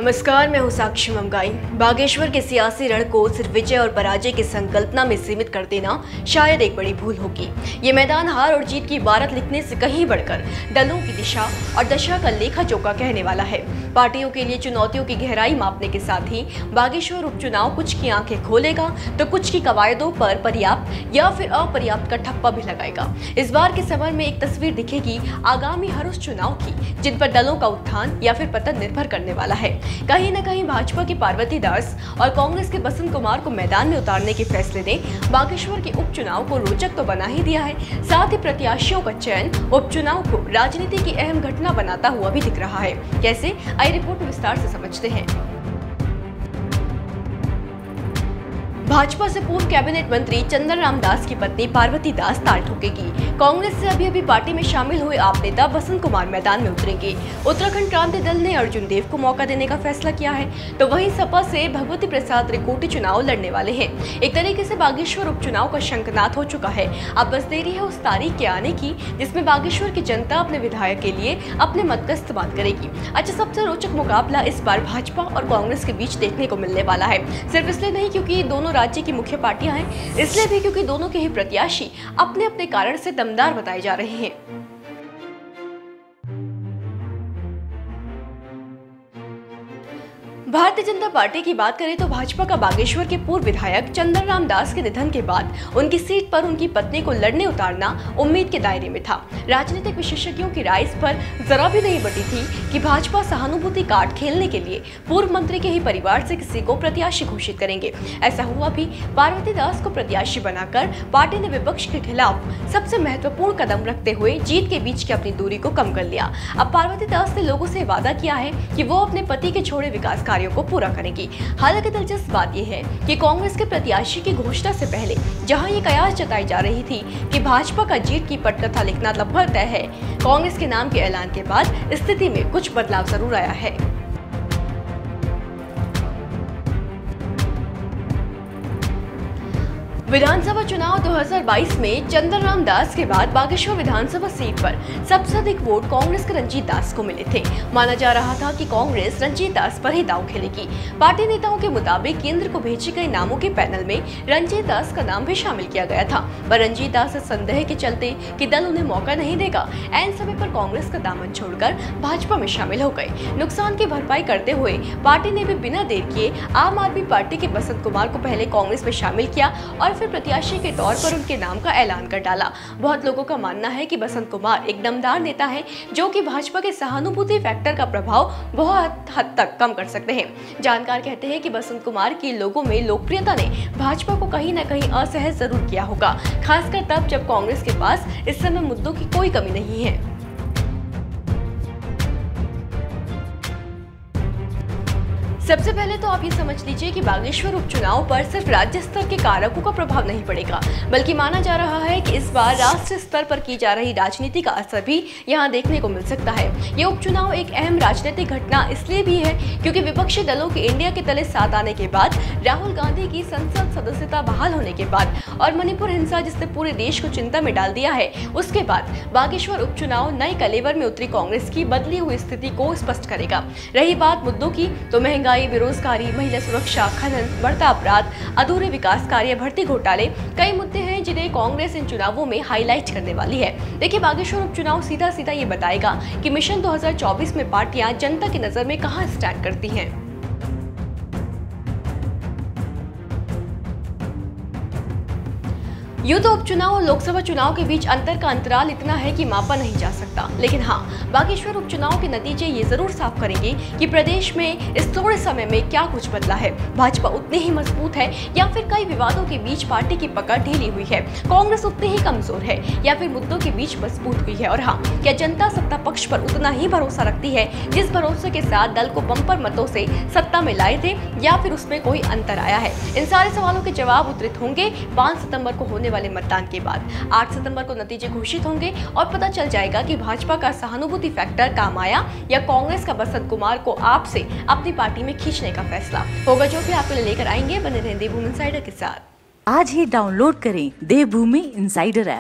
नमस्कार, मैं हूं साक्षी ममगाई। बागेश्वर के सियासी रण को सिर्फ विजय और पराजय की संकल्पना में सीमित कर देना शायद एक बड़ी भूल होगी। ये मैदान हार और जीत की इबारत लिखने से कहीं बढ़कर दलों की दिशा और दशा का लेखा जोखा कहने वाला है। पार्टियों के लिए चुनौतियों की गहराई मापने के साथ ही बागेश्वर उपचुनाव कुछ की आंखें खोलेगा तो कुछ की कवायदों पर पर्याप्त या फिर अपर्याप्त का ठप्पा भी लगाएगा। इस बार के समर में एक तस्वीर दिखेगी आगामी हर उस चुनाव की जिन पर दलों का उत्थान या फिर पतन निर्भर करने वाला है। कहीं न कहीं भाजपा की पार्वती दास और कांग्रेस के बसंत कुमार को मैदान में उतारने के फैसले ने बागेश्वर के उपचुनाव को रोचक तो बना ही दिया है, साथ ही प्रत्याशियों का चयन उपचुनाव को राजनीति की अहम घटना बनाता हुआ भी दिख रहा है। कैसे, आइए रिपोर्ट में विस्तार से समझते हैं। भाजपा से पूर्व कैबिनेट मंत्री चंदन राम दास की पत्नी पार्वती दास ताल ठोकेगी। कांग्रेस से अभी पार्टी में शामिल हुए आप नेता बसंत कुमार मैदान में उतरेंगे। उत्तराखंड क्रांति दल ने अर्जुन देव को मौका देने का फैसला किया है, तो वहीं सपा से भगवती प्रसाद त्रिकोटी चुनाव लड़ने वाले हैं। एक तरीके से बागेश्वर उपचुनाव का शंखनाद हो चुका है। अब बस देरी है उस तारीख के आने की जिसमें बागेश्वर की जनता अपने विधायक के लिए अपने मत का इस्तेमाल करेगी। अच्छा, सबसे रोचक मुकाबला इस बार भाजपा और कांग्रेस के बीच देखने को मिलने वाला है। सिर्फ इसलिए नहीं क्योंकि दोनों राज्य की मुख्य पार्टियां हैं, इसलिए भी क्योंकि दोनों के ही प्रत्याशी अपने अपने कारण से दमदार बताए जा रहे हैं। भारतीय जनता पार्टी की बात करें तो भाजपा का बागेश्वर के पूर्व विधायक चंदन राम दास के निधन के बाद उनकी सीट पर उनकी पत्नी को लड़ने उतारना उम्मीद के दायरे में था। राजनीतिक विशेषज्ञों की राय इस पर जरा भी नहीं बटी थी कि भाजपा सहानुभूति कार्ड खेलने के लिए पूर्व मंत्री के ही परिवार से किसी को प्रत्याशी घोषित करेंगे। ऐसा हुआ भी। पार्वती दास को प्रत्याशी बनाकर पार्टी ने विपक्ष के खिलाफ सबसे महत्वपूर्ण कदम रखते हुए जीत के बीच की अपनी दूरी को कम कर लिया। अब पार्वती दास ने लोगों से वादा किया है कि वो अपने पति के छोड़े विकास कार्यों को पूरा करेगी। हालांकि दिलचस्प बात यह है कि कांग्रेस के प्रत्याशी की घोषणा से पहले जहां ये कयास जताई जा रही थी कि भाजपा का जीत की पटकथा लिखना लगभग तय है, कांग्रेस के नाम के ऐलान के बाद स्थिति में कुछ बदलाव जरूर आया है। विधानसभा चुनाव 2022 में चंदन राम दास के बाद बागेश्वर विधानसभा सीट पर सबसे अधिक वोट कांग्रेस के रंजीत दास को मिले थे। माना जा रहा था कि कांग्रेस रंजीत दास पर ही दांव खेलेगी। पार्टी नेताओं के मुताबिक केंद्र को भेजे गए नामों के पैनल में रंजीत दास का नाम भी शामिल किया गया था, पर रंजीत दास से संदेह के चलते कि दल उन्हें मौका नहीं देगा, ऐन समय पर कांग्रेस का दामन छोड़कर भाजपा में शामिल हो गए। नुकसान की भरपाई करते हुए पार्टी ने भी बिना देर किए आम आदमी पार्टी के बसंत कुमार को पहले कांग्रेस में शामिल किया और फिर प्रत्याशी के तौर पर उनके नाम का ऐलान कर डाला। बहुत लोगों का मानना है कि बसंत कुमार एक दमदार नेता है जो कि भाजपा के सहानुभूति फैक्टर का प्रभाव बहुत हद तक कम कर सकते हैं। जानकार कहते हैं कि बसंत कुमार की लोगों में लोकप्रियता ने भाजपा को कहीं न कहीं असहज जरूर किया होगा, खासकर तब जब कांग्रेस के पास इस समय मुद्दों की कोई कमी नहीं है। सबसे पहले तो आप ये समझ लीजिए कि बागेश्वर उपचुनाव पर सिर्फ राज्य स्तर के कारकों का प्रभाव नहीं पड़ेगा, बल्कि माना जा रहा है कि इस बार राष्ट्रीय स्तर पर की जा रही राजनीति का असर भी यहां देखने को मिल सकता है। ये उपचुनाव एक अहम राजनीतिक घटना इसलिए भी है क्योंकि विपक्षी दलों के इंडिया के तले साथ आने के बाद, राहुल गांधी की संसद सदस्यता बहाल होने के बाद और मणिपुर हिंसा जिसने पूरे देश को चिंता में डाल दिया है, उसके बाद बागेश्वर उपचुनाव नए कलेवर में उतरी कांग्रेस की बदली हुई स्थिति को स्पष्ट करेगा। रही बात मुद्दों की, तो महंगाई, बेरोजगारी, महिला सुरक्षा, खनन, बढ़ता अपराध, अधूरे विकास कार्य, भर्ती घोटाले, कई मुद्दे हैं जिन्हें कांग्रेस इन चुनावों में हाईलाइट करने वाली है। देखिए, बागेश्वर उपचुनाव सीधा सीधा ये बताएगा कि मिशन 2024 में पार्टियां जनता की नजर में कहां स्टैंड करती हैं। यूं तो उपचुनाव और लोकसभा चुनाव के बीच अंतर का अंतराल इतना है कि मापा नहीं जा सकता, लेकिन हाँ, बागेश्वर उपचुनाव के नतीजे ये जरूर साफ करेंगे कि प्रदेश में इस थोड़े समय में क्या कुछ बदला है। भाजपा उतनी ही मजबूत है या फिर कई विवादों के बीच पार्टी की पकड़ ढीली हुई है, कांग्रेस उतनी ही कमजोर है या फिर मुद्दों के बीच मजबूत हुई है, और हाँ, क्या जनता सत्ता पक्ष पर उतना ही भरोसा रखती है जिस भरोसे के साथ दल को बम्पर मतों से सत्ता में लाए थे, या फिर उसमें कोई अंतर आया है। इन सारे सवालों के जवाब उद्धृत होंगे 5 सितंबर को होने वाले मतदान के बाद। 8 सितंबर को नतीजे घोषित होंगे और पता चल जाएगा कि भाजपा का सहानुभूति फैक्टर काम आया या कांग्रेस का बसंत कुमार को आप से अपनी पार्टी में खींचने का फैसला होगा। जो भी आपके लिए लेकर आएंगे, बने रहें देवभूमि इनसाइडर के साथ। आज ही डाउनलोड करें देवभूमि इनसाइडर ऐप।